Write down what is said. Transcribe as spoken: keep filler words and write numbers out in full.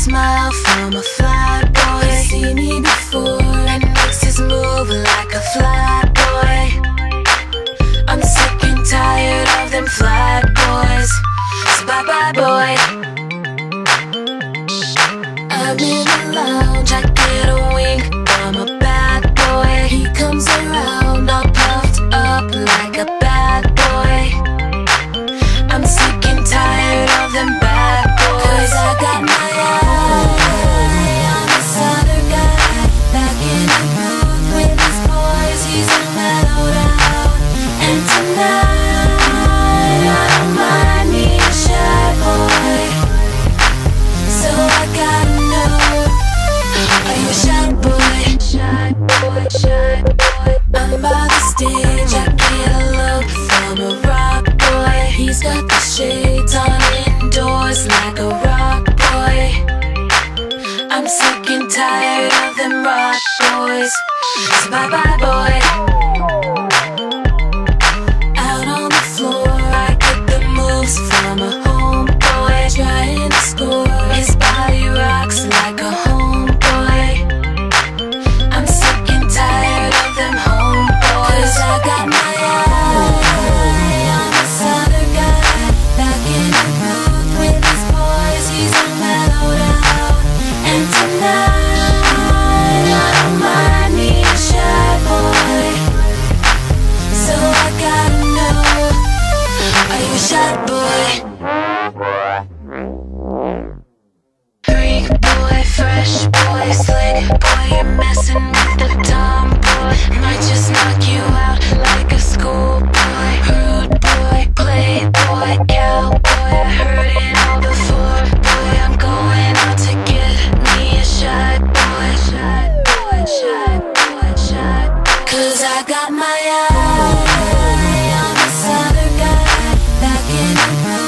smile from a fly boy. He's seen me before and makes his move like a fly boy. I'm sick and tired of them fly boys, so bye bye boy. I'm in the lounge, I get a wink from a bad boy. He comes around all puffed up like a bad boy. I'm sick and tired of them bad boys, 'cause I got my eye on this other guy back in the booth with his boys. He's a mellowed out, and tonight I don't mind me a shy boy. So I gotta know, are you a shy boy? Shy boy, shy boy. I'm by the stage, I get a look from a rock boy. He's got the shades on indoors like a rock boy. I'm sick and tired of them rock boys, so bye bye boy. Out on the floor, I get the moves from a homeboy, trying to score. His body rocks like a homeboy. I'm sick and tired of them homeboys, 'cause I got my eye on this other guy back in the booth with his boys. He's a mellowed out, and tonight I don't mind me a shy boy. So I gotta know, are you a shy boy? Freak boy, fresh boy, slick boy, you're messing with the dumb boy. Might just knock you out like a schoolboy. Rude boy, playboy, cowboy, I heard it all before. Boy, I'm going out to get me a shy boy. Shy boy, shy boy, shy boy. 'Cause I got my eye on this other guy back in the room